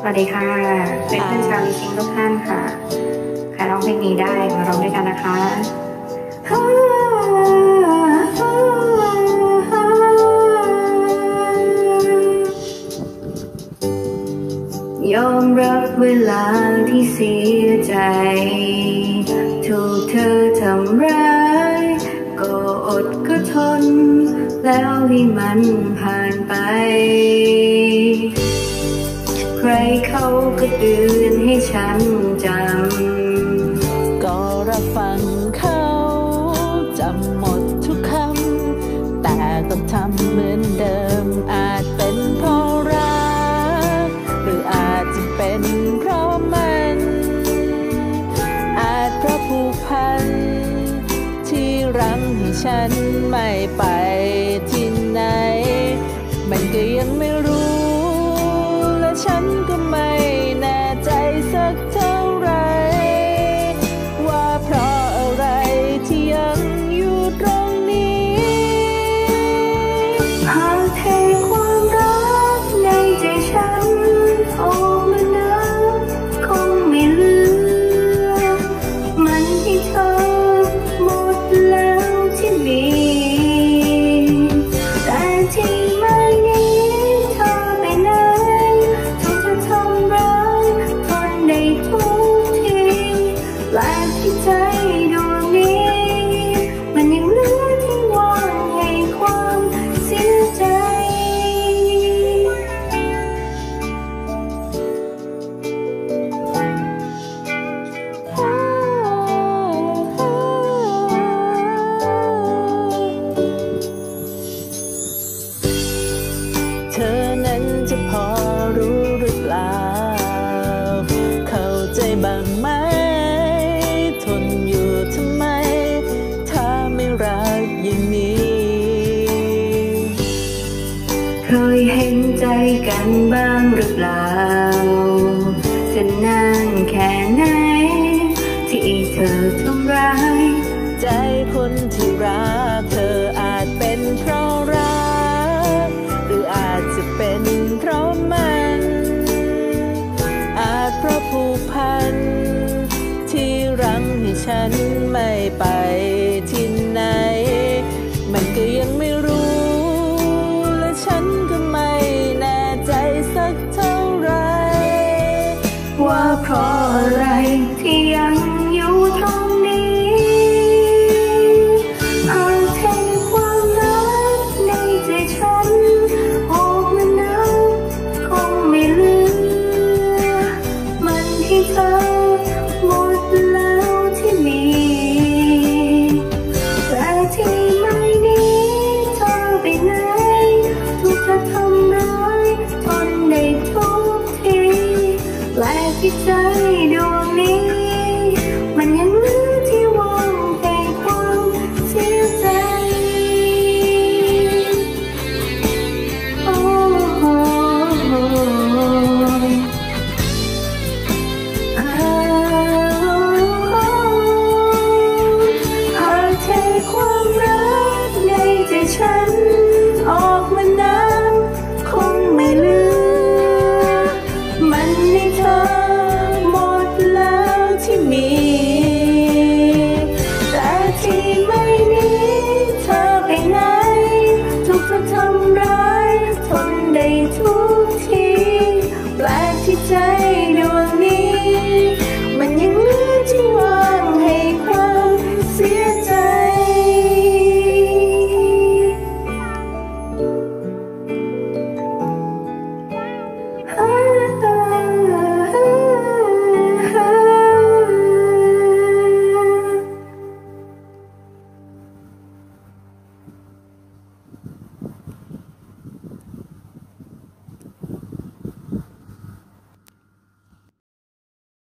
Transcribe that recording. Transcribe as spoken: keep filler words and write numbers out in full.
สวัสดีค่ะเพื่อนๆชาวลิชิงทุกท่านค่ะใครร้องเพลงนี้ได้มาร้องด้วยกันนะคะยอมรับเวลาที่เสียใจถูกเธอทำร้ายก็อดก็ทนแล้วให้มันผ่านไปใครเขาก็เตือนให้ฉันจำก็รับฟังเขาจำหมดทุกคำแต่ก็ทำเหมือนเดิมอาจเป็นเพราะรักหรืออาจจะเป็นเพราะมันอาจเพราะผูกพันที่รั้งให้ฉันไม่ไปที่ไหนมันก็ยังไม่รู้และฉันก็ไม่แน่ใจสักเท่าไรว่าเพราะอะไรที่ยังอยู่ตรงนี้หากเทความรักในใจฉันออกมาแล้วคงไม่เหลือมันให้เธอหมดแล้วที่มีแต่ที่ไม่นี้เธอไปไหนเธอจะทำร้ายคนได้ทุกทีและที่ใจดวงนี้มันยังเหลือที่ว่างให้ความเสียใจเธอนั้นจะพอรู้หรือเปล่าเข้าใจบ้างไหมทนอยู่ทำไมถ้าไม่รักอย่างนี้เคยเห็นใจกันบ้างหรือเปล่าจะนานแค่ไหนที่เธอทำร้ายใจคนที่รักเธออาจเป็นเพราะรักหรืออาจจะเป็นเพราะมันอาจเพราะผูกพันที่รั้งให้ฉันไม่ไปที่ไหนมันก็ยังไม่รู้และฉันก็ไม่แน่ใจสักเท่าไรว่าเพราะอะไรที่ยังอยู่ตรงนี้หากเทความรักในใจฉันออกมาแล้วคงไม่เหลือมันให้เธอหมดแล้วที่มีแต่ที่ไม่นี้เธอไปไหนถูกเธอทำร้ายทนได้ทุกทีและที่ใจดวง